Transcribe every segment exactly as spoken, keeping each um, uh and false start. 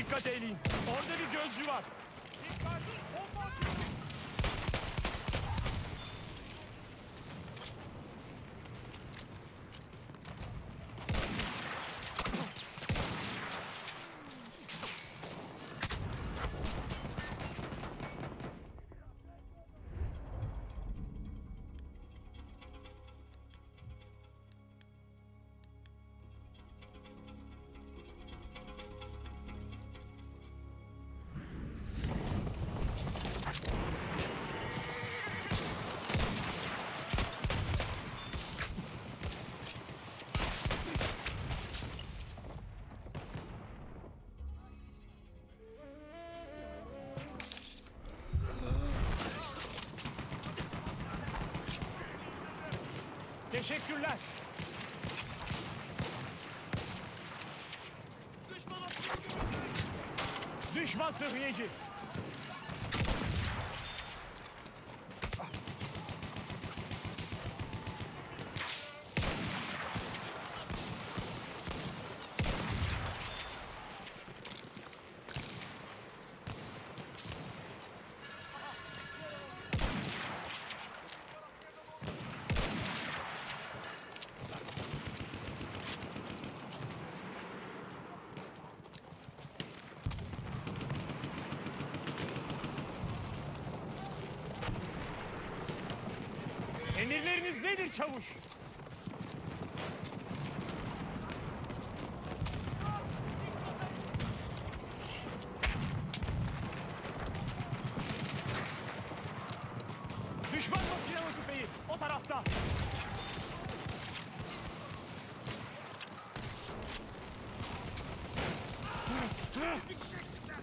Dikkat eyleyin. Orada bir gözcü var. Dikkat! Bomba! Teşekkürler. Düşman Düşman sıhhiyeci. Emirleriniz nedir çavuş? Düşman makinalı tüfeği o tarafta. Bir kişi eksikler.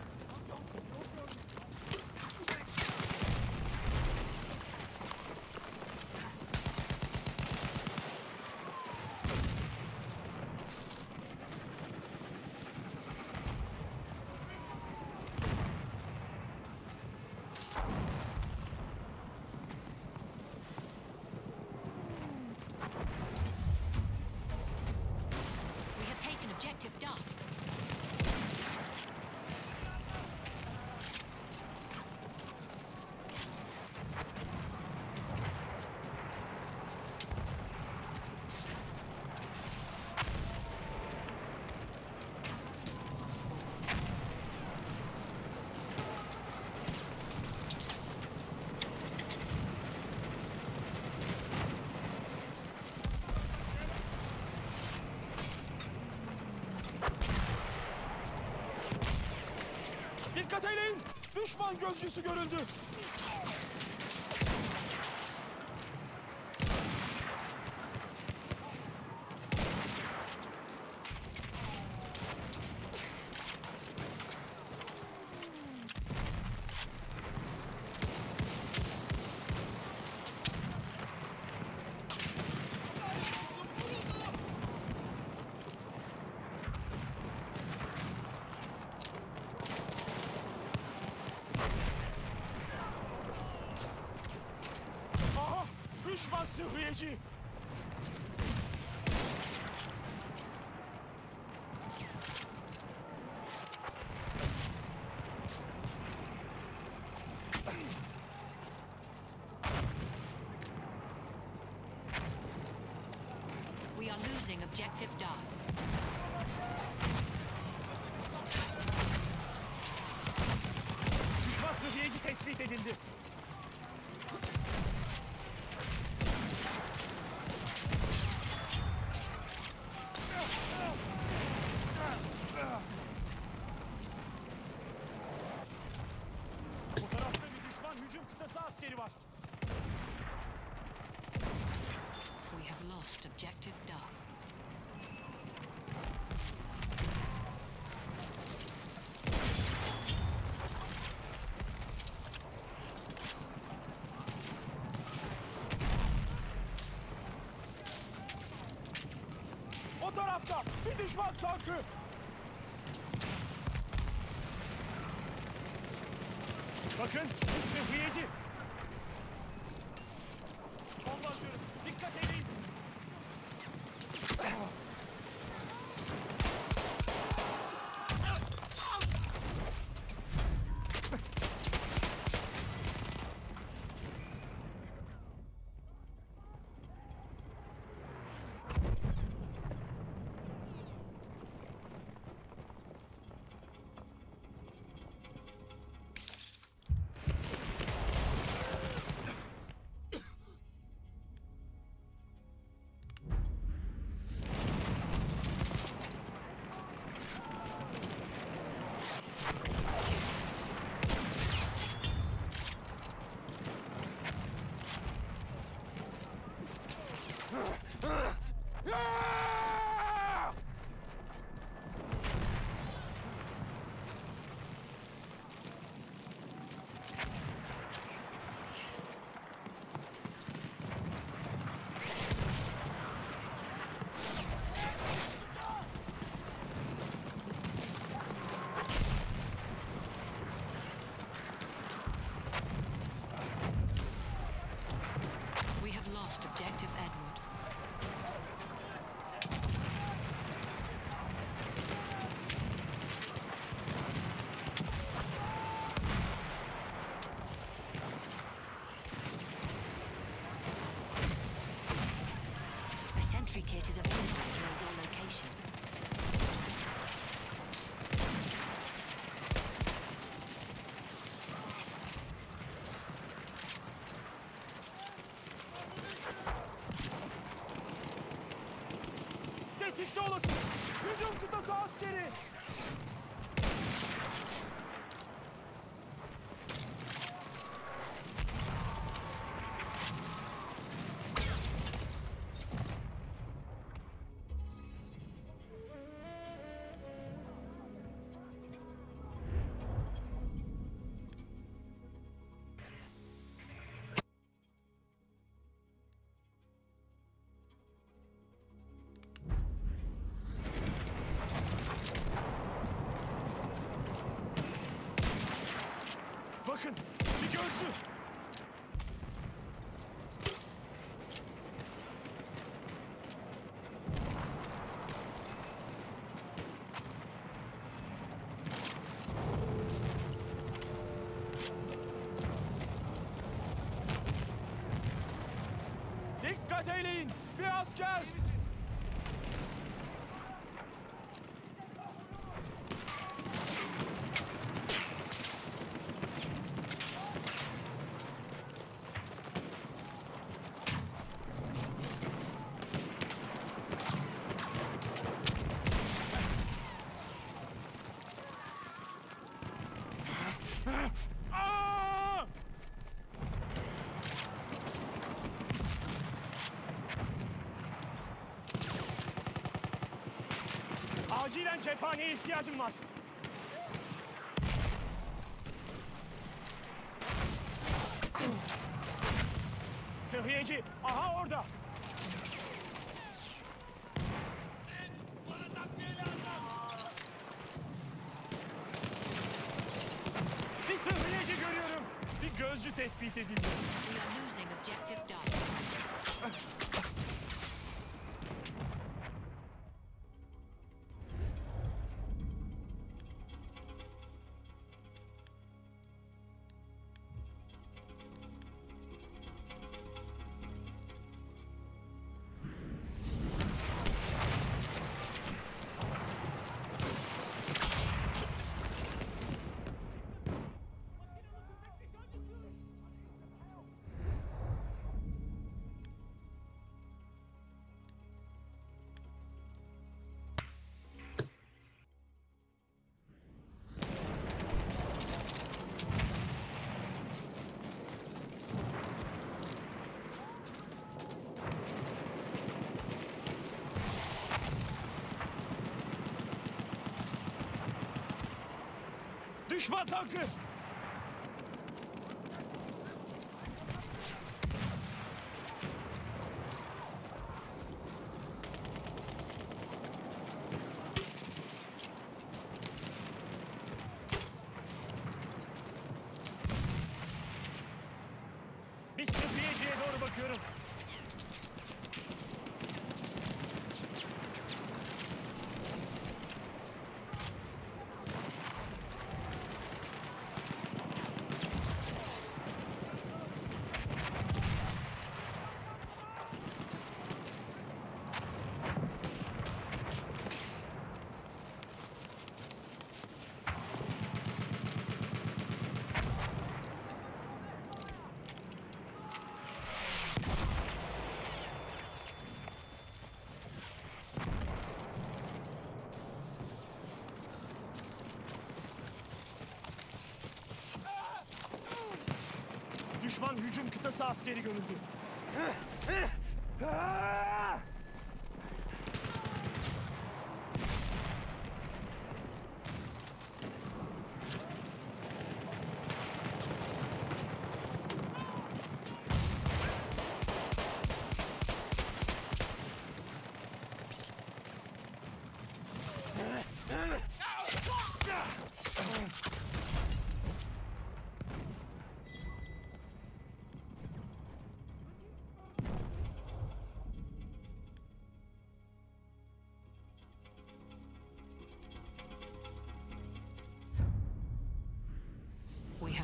Objective Duff. Dikkat eyleyin! Düşman gözcüsü görüldü! Düşman sıhhiyeci! We are losing Objective Duff. Düşman sıhhiyeci tespit edildi. Bu tarafta bir düşman hücum kıtası askeri var. We have lost Objective Duff. O tarafta bir düşman tankı. Bakın, bu sıhhiyeci. Bomba atıyorum. Dikkat edin. We have lost objective Edward. A sentry kit is available near your location. Tetikte olasın. Hücum kıtası askeri. Bakın, bir gözcü. Dikkat eyleyin, bir asker. Aa! Acilen cephaneye ihtiyacım var. Sıhhiyeci, aha orada. Bir sıhhiyeci görüyorum. Bir gözcü tespit edildi. We are losing objective Duff. Düşman tankı! Bir sıhhiyeciye doğru bakıyorum. Düşman hücum kıtası askeri görüldü.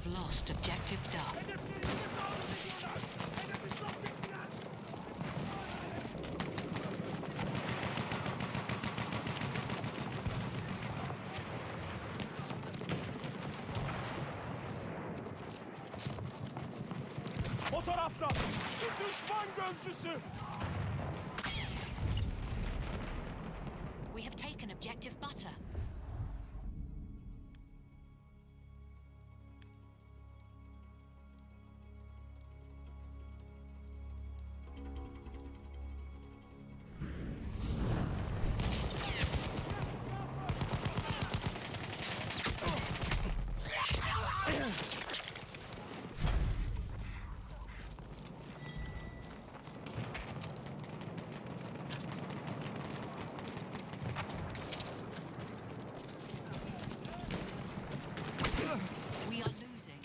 have lost objective Duff. Hedeflerimizi taarruz ediyorlar. Hedefi çok ettiler. O tarafta bir düşman gözcüsü. We have taken objective Butter. We are losing.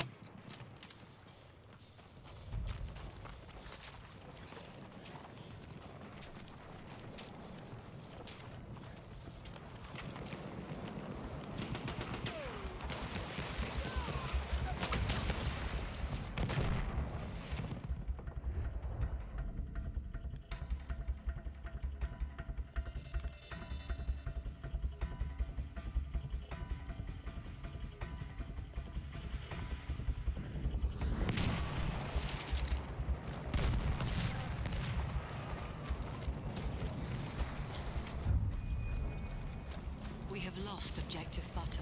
We have lost objective Butter.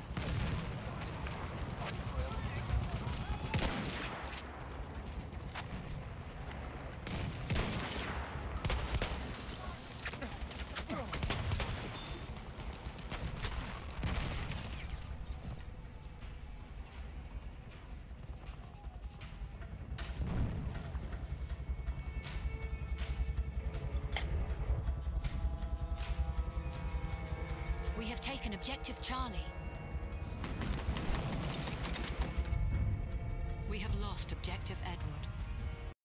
We have taken objective Charlie.